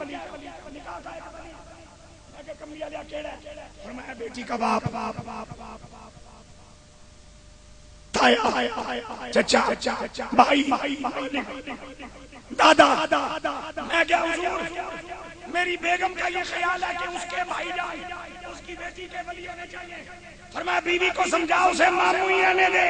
نکاح کا کہ کملی والے کیڑا ہے؟ فرمایا بیٹی کا باپ تایا چچا بھائی دادا. میں کیا حضور میری بیگم کا یہ خیال ہے کہ اس کے بھائی جان اس کی بیٹی کے ولی ہونے چاہیے. فرمایا بیوی کو سمجھاؤ اسے ماموں ہی رہنے دے.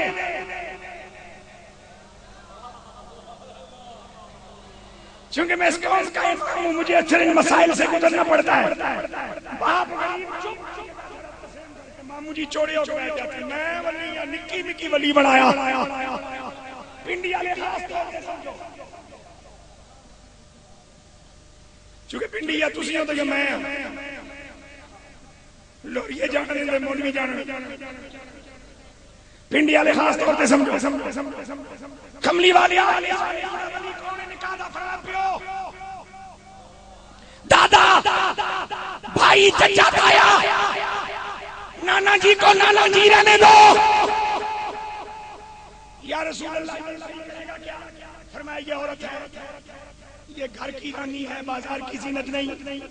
چونکہ میں اس قوم کا انسان ہوں, مجھے اکثر ان مسائل سے گزرنا پڑتا ہے. باپ غریب چپ ماموں جی چوڑے ہو کے بیٹھ جاتے ہیں, میں ولی یا نکی مکی ولی بنایا. پنڈی والے خاص طور سے سمجھو, چونکہ پنڈی یا تسی ہو تو کہ میں لوریے جانے دے مولوی جانے. پنڈی والے خاص طور سے سمجھو. کملی والے دادا بھائی چچا تایا نانا جی کو نانا جی رہنے دو. یا رسول اللہ فرمایا یہ عورت ہے, یہ گھر کی رانی ہے, بازار کی زینت نہیں.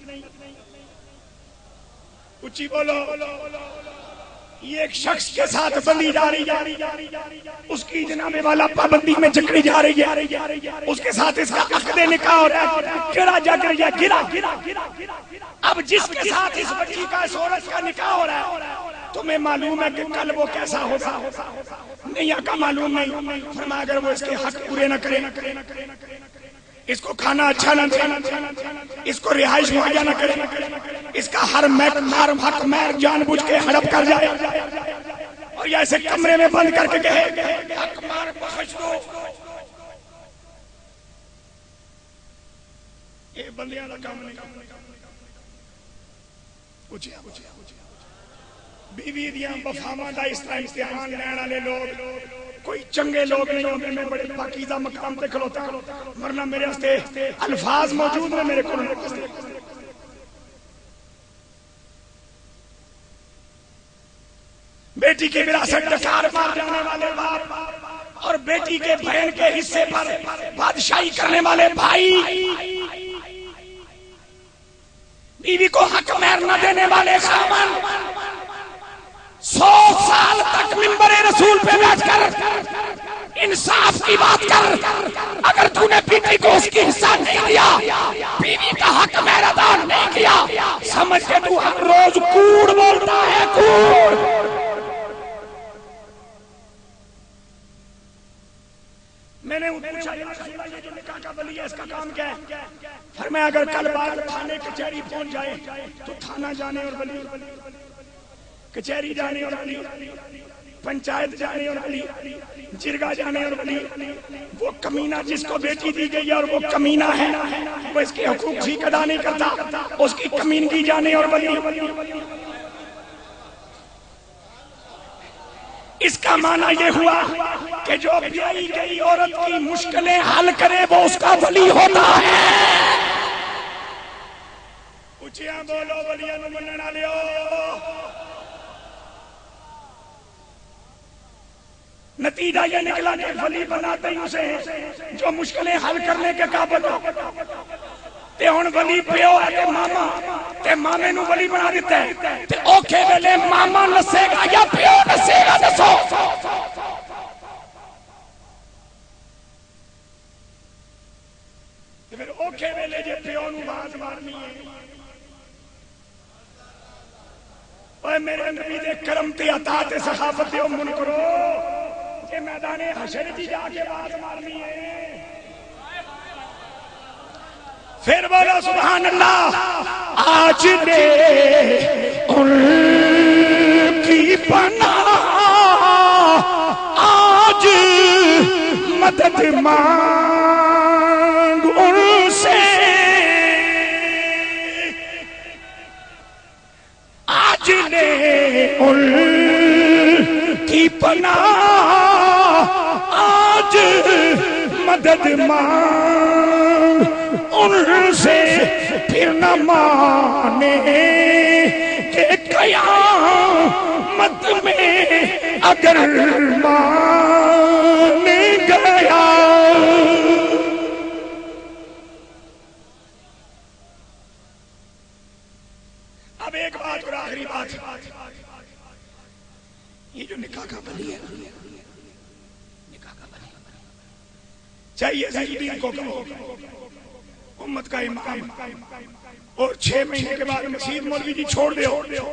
اچھی بولو. یہ ایک شخص کے ساتھ بندی جا رہی ہے, اس کی جناب والا پابندی میں جکڑی جا رہی ہے, اس کے ساتھ اس کا عقد نکاح ہو رہا ہے. گرا جا کر یا گرا. اب جس کے ساتھ اس بچی کا اس عورت کا نکاح ہو رہا ہے, تمہیں معلوم ہے کہ کل وہ کیسا ہوگا؟ نہیں آقا معلوم نہیں. فرمایا اگر وہ اس کے حق پورے نہ کرے, اس کو کھانا اچھا نہ دے, اس کو رہائش مہیا نہ کرے, اس کا ہر حق مہر جان بوجھ کے ہڑپ کر جائے, اور یا اسے کمرے میں بند کر کے کہے حق مار بخش دو, یہ بندیاں کا کام نہیں. بیوی دیاں وفاواں دا اس طرح امتحان لین والے لوگ کوئی چنگے لوگ نہیں ہوندے. میں بڑے پاکیزہ مقام تے کھلوتا, ورنہ میرے واسطے الفاظ موجود نے میرے کو. بیٹی کی وراثت ڈکار مار جانے والے باپ اور بیٹی کے بہن کے حصے پر بادشاہی کرنے والے بھائی, بیوی کو حق مہر نہ دینے والے خاوند, 100 سال تک منبر رسول پہ بیٹھ کر انصاف کی بات کر. اگر تو نے بیٹی کو اس کی حصہ نہیں دیا, بیوی کا حق مہر ادا نہیں کیا, سمجھ کے تو ہر روز کوڑ بولتا ہے, کوڑ. میں نے پوچھا یا رسول اللہ یہ جو نکاح کا ولی ہے اس کا کام کیا ہے؟ فرمایا اگر کل بات تھانے کچہری پہنچ جائے تو تھانہ جانے اور ولی, کچہری جانے اور ولی, پنچایت جانے اور ولی, جرگا جانے اور ولی. وہ کمینہ جس کو بیٹی دی گئی ہے اور وہ کمینہ ہے, وہ اس کے حقوق ٹھیک ادا نہیں کرتا, اس کی کمینگی جانے اور ولی. اس کا معنی یہ ہوا کہ جو بیائی گئی عورت کی مشکلیں حل کرے وہ اس کا ولی ہوتا ہے. اچھیاں بولو ولیاں نو مننا لیو. نتیجہ یہ نکلا کہ ولی بناتے ہی اسے جو مشکلیں حل کرنے کے قابل ہو. تے ہن ولی پیو ہے تے ماما, تے مامے نو ولی بنا دیتا ہے, تے اوکھے ویلے ماما نسے گا یا پیو نسے گا؟ دسو. تے پھر اوکھے ویلے جے پیو نو باز مارنی ہے, اوے میرے نبی دے کرم تے عطا تے سخاوت تے من کرو کہ میدان حشر جی جا کے باز مارنی ہے. پھر بولو سبحان اللہ. آج دے ان کی پناہ, آج مدد مانگ ان سے, آج دے ان کی پناہ, آج مدد مانگ ان سے, پھر نہ مانے کہ قیامت میں اگر مان گیا. اب ایک بات اور آخری بات، یہ جو نکاح کا ولی ہے، نکاح کا ولی چاہیے عزیز الدین کو امت کا امام، اور 6 مہینے کے بعد مسجد مولوی جی چھوڑ دے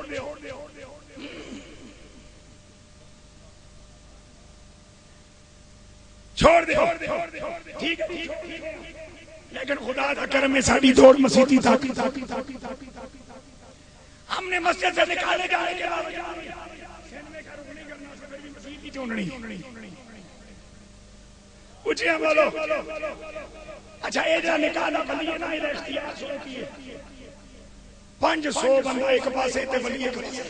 چھوڑ دے، ٹھیک ہے، لیکن خدا کا کرم میں ساری دوڑ مسیحی تاکی ہم نے مسجد سے نکالے جانے کے بعد اچھا بولو، اچھا یہ جا نکاح ولی ہے نا، یہ اختیار شروع کیے 500 بندہ ایک پاسے تے ولی ایک پاسے،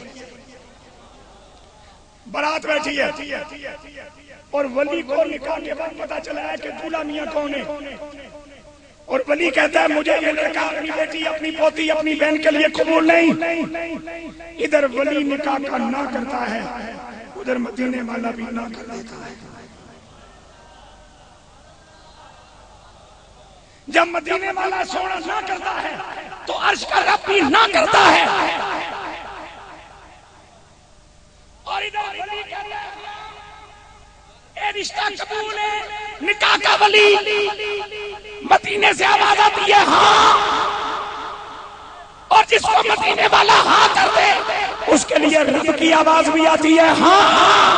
برات بیٹھی ہے اور ولی کو نکاح کے بعد پتا چلا ہے کہ دولہا میاں کون ہے، اور ولی کہتا ہے مجھے یہ لڑکا اپنی بیٹی، اپنی پوتی، اپنی بہن کے لیے قبول نہیں۔ ادھر ولی نکاح کا نہ کرتا ہے، ادھر مدینے والا بھی نہ کر دیتا ہے۔ جب مدینے والا سونا نہ کرتا ہے تو عرش کا رب بھی نہ کرتا ہے، اور ادھر ولی کہتا ہے اے رشتہ قبول ہے، نکاح کا ولی مدینے سے آواز آتی ہے ہاں، اور جس کو مدینے والا ہاں کر دے اس کے لیے رب کی آواز بھی آتی ہے ہاں ہاں۔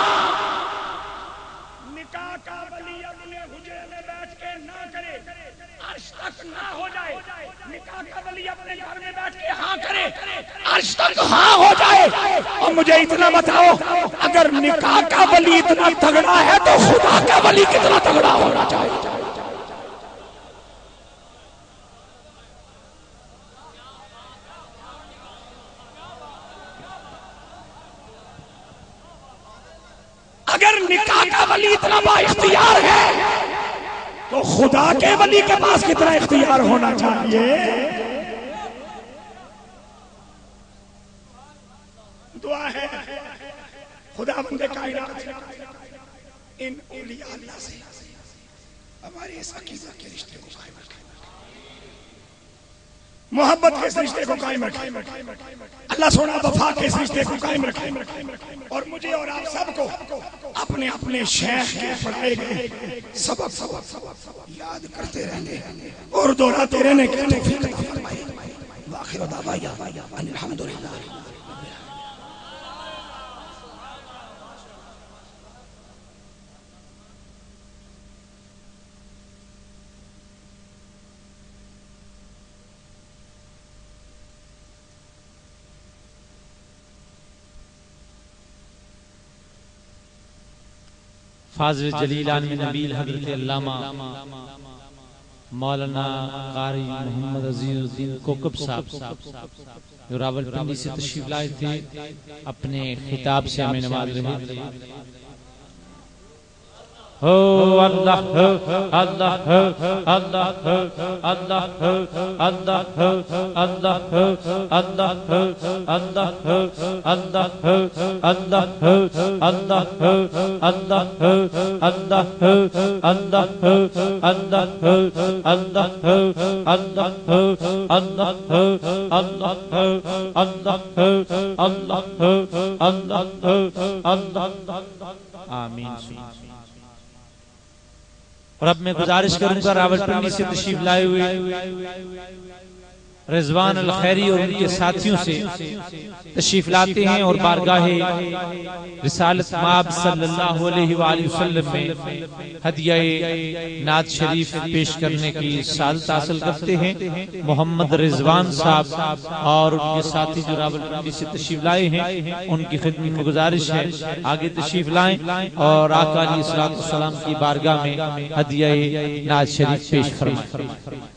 نکاح کا ولی اپنے حجرے میں بیٹھ کے نہ کرے، عرش تک نہ ہو جائے، نکاح کا ولی اپنے گھر میں بیٹھ کے ہاں کرے، عرش تک ہاں ہو جائے۔ اور مجھے اتنا بتاؤ، اگر نکاح کا ولی اتنا تگڑا ہے تو خدا کا ولی کتنا تگڑا ہونا چاہیے؟ اگر نکاح کا ولی اتنا با اختیار ہے تو خدا کے ولی کے پاس کتنا اختیار ہونا چاہیے؟ دعا ہے خدا بندے کائنات ان اولیاء اللہ سے ہمارے اس عقیدہ کے رشتے کو قائم رکھے، محبت کے اس رشتے کو قائم رکھے، اللہ سونا وفا کے اس رشتے کو قائم رکھے، اور مجھے اور آپ سب کو اپنے اپنے شیخ کے پڑھائے گئے سبق یاد کرتے رہنے اور دہراتے رہنے کی توفیق عطا فرمائے۔ وآخر دعوانا ان الحمدللہ۔ فاضل جلیل عالم نبیل حضرت علامہ مولانا قاری محمد عزیز الدین کوکب صاحب جو راولپنڈی سے تشریف لائے تھے، اپنے خطاب سے ہمیں نواز رہے تھے۔ اللہ اللہ اللہ اللہ اللہ اللہ اللہ اللہ آمین۔ اور اب میں گزارش کروں گا راولپنڈی سے تشریف لائے ہوئے رضوان الخیری اور ان کے ساتھیوں سے تشریف لاتے ہیں اور بارگاہ رسالت مآب صلی اللہ علیہ وآلہ وسلم میں ہدیہ نعت شریف پیش کرنے کی سعادت حاصل کرتے ہیں۔ محمد رضوان صاحب اور ان کے ساتھی جو راولپنڈی سے تشریف لائے ہیں ان کی خدمت میں گزارش ہے آگے تشریف لائیں اور آقا علیہ الصلوۃ والسلام کی بارگاہ میں ہدیہ نعت شریف پیش فرمائیں۔